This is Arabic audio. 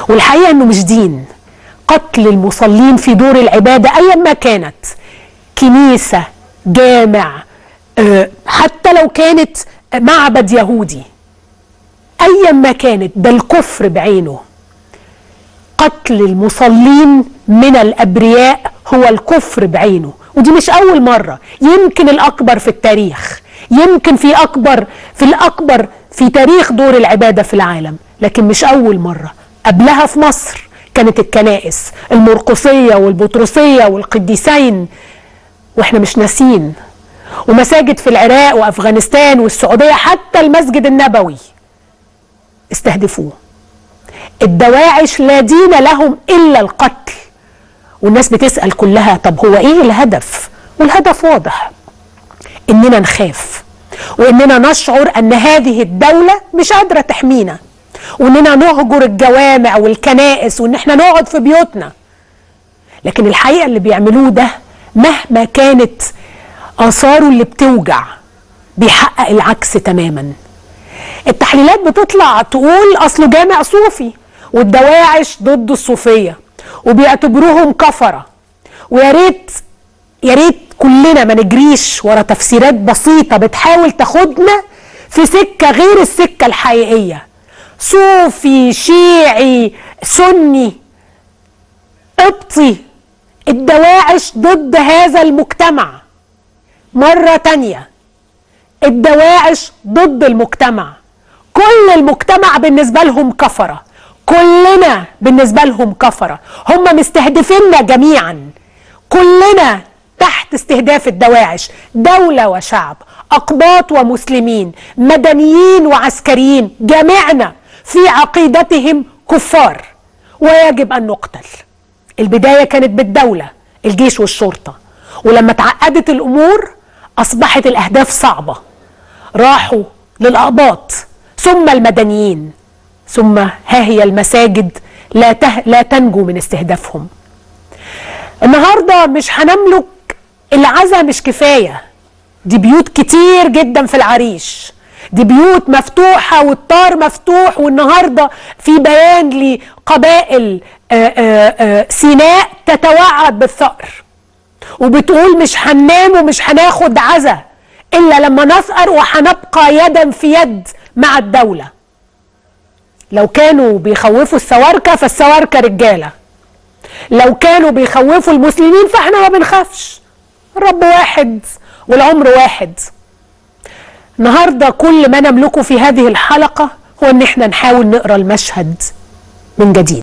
والحقيقة انه مش دين. قتل المصلين في دور العبادة ايا ما كانت، كنيسة، جامع، حتى لو كانت معبد يهودي، ايا ما كانت، ده الكفر بعينه. قتل المصلين من الابرياء هو الكفر بعينه، ودي مش اول مرة، يمكن الاكبر في التاريخ، يمكن في تاريخ دور العبادة في العالم، لكن مش اول مرة. قبلها في مصر كانت الكنائس المرقسية والبطرسية والقديسين واحنا مش ناسين، ومساجد في العراق وافغانستان والسعودية، حتى المسجد النبوي استهدفوه. الدواعش لا دين لهم الا القتل، والناس بتسأل كلها طب هو ايه الهدف؟ والهدف واضح، اننا نخاف، واننا نشعر ان هذه الدولة مش قادرة تحمينا، واننا نهجر الجوامع والكنائس، وان احنا نقعد في بيوتنا. لكن الحقيقة اللي بيعملوه ده مهما كانت آثاره اللي بتوجع بيحقق العكس تماما. التحليلات بتطلع تقول اصله جامع صوفي، والدواعش ضد الصوفية وبيعتبروهم كفرة. ويا ريت كلنا ما نجريش ورا تفسيرات بسيطة بتحاول تاخدنا في سكة غير السكة الحقيقية. صوفي، شيعي، سني، قبطي، الدواعش ضد هذا المجتمع. مرة تانية، الدواعش ضد المجتمع، كل المجتمع بالنسبة لهم كفرة، كلنا بالنسبة لهم كفرة، هم مستهدفيننا جميعا، كلنا تحت استهداف الدواعش، دولة وشعب، أقباط ومسلمين، مدنيين وعسكريين، جميعنا في عقيدتهم كفار ويجب أن نقتل. البداية كانت بالدولة، الجيش والشرطة، ولما تعقدت الأمور أصبحت الأهداف صعبة، راحوا للأقباط ثم المدنيين، ثم ها هي المساجد لا تنجو من استهدافهم. النهاردة مش هنملك العزا، مش كفاية، دي بيوت كتير جدا في العريش، دي بيوت مفتوحة والطار مفتوح. والنهاردة في بيان لقبائل سيناء تتوعد بالثأر وبتقول مش هننام ومش هناخد عزا إلا لما نثأر، وهنبقى يدا في يد مع الدولة. لو كانوا بيخوفوا السواركة فالسواركة رجالة، لو كانوا بيخوفوا المسلمين فاحنا ما بنخافش، الرب واحد والعمر واحد. النهاردة كل ما نملكه في هذه الحلقة هو ان احنا نحاول نقرأ المشهد من جديد.